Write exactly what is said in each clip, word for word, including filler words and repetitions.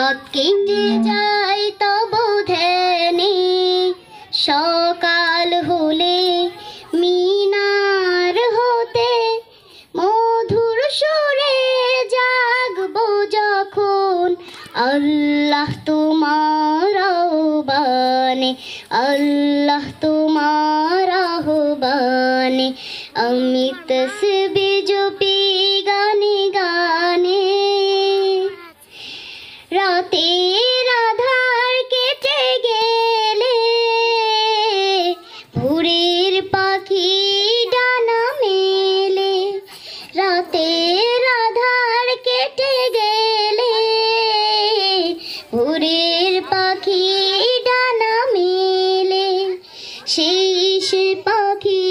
রাত কেটে যায় তব ধ্যানে, সকাল হলে মিনার হতে মধুর সুরে জাগবো যখন, আল্লাহ তোমার আহ্বানে, আল্লাহ তোমার আহ্বানে, আমি তসবিহ জপি গানে গানে। রাতের আধার কেটে গেলে ভোরের পাখি ডানা মেলে, রাতের আধার কেটে গেলে ভোরের পাখি ডানা মেলে, সেই সে পাখি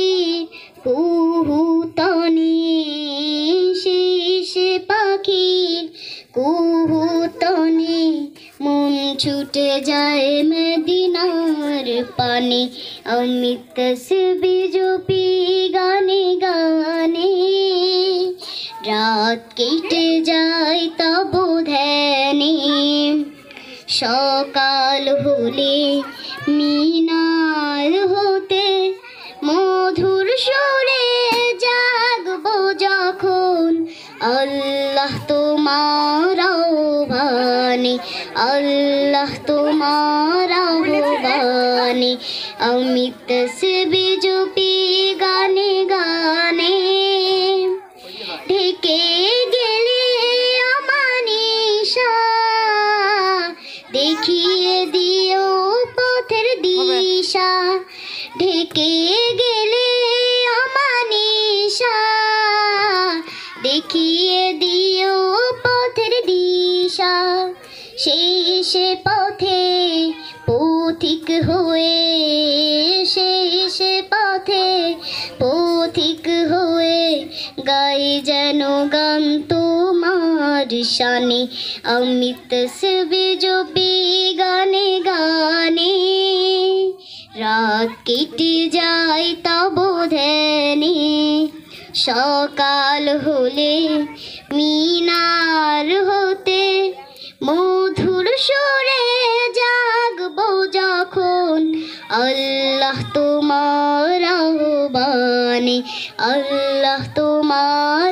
কুহুতানে, সেই সে পাখির কুহুতানে মন ছুটে যায় মদিনার পানে, আমি তসবিহ জপি গানে গানে। রাত কেটে যায় তব ধ্যানে, সকাল হলে মিনার হতে মধুর সুরে জাগবো যখন, আল্লাহ তোমার আহ্বানে, আল্লাহ তোমার আহ্বানে, আমি তসবিহ জপি গানে গানে। ঢেকে গেলে আমানিশা দেখিয়ে দিও পথের দিশা, ঢেকে গেলে আমানিশা দেখিয়ে দিও পথের দিশা, সেই সে পথে পথিক হয়ে, সেই সে পথে পথিক হয়ে গাই যেন গান তোমার শানে, আমি তসবিহ জপি গানে গানে। রাত কেটে যায় তব ধ্যানে, সকাল হলে মিনার হতে মধুর সুরে জাগবো যখন, আল্লাহ তোমার আহ্বানে, আল্লাহ তোমার